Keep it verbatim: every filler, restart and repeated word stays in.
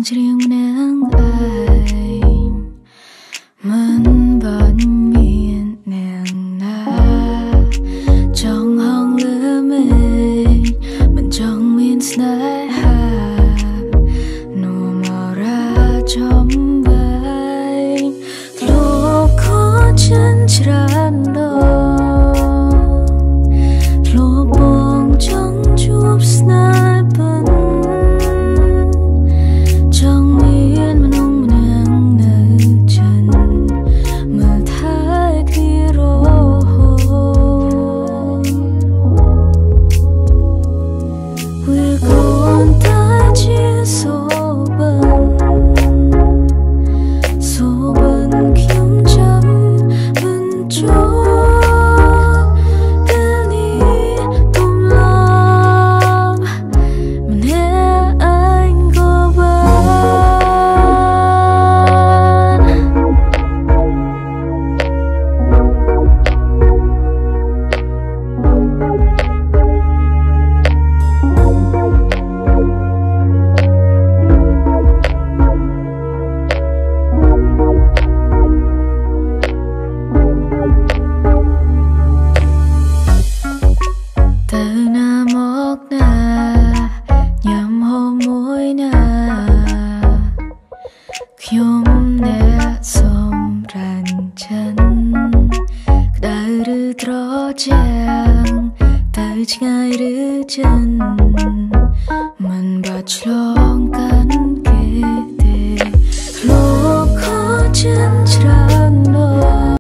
chỉ riêng nắng anh mình vẫn miền nàng na trong hang lửa mình mình trong miền sky hàm nụ màu ra trong vai lúc có chân tràn đông lúc bóng trong chụp sniper trong miền mình ông nàng nơi chân mơ thái khi rồi we còn ta chia số bận số bận kiếm chấm vẫn cho bên đi cùng lòng mình nghe anh có bạn từ na mốc na nhắm hôm môi na khiêm nè xóm ràn chân đời rư tró chàng tới ngay rư chân mình bật lo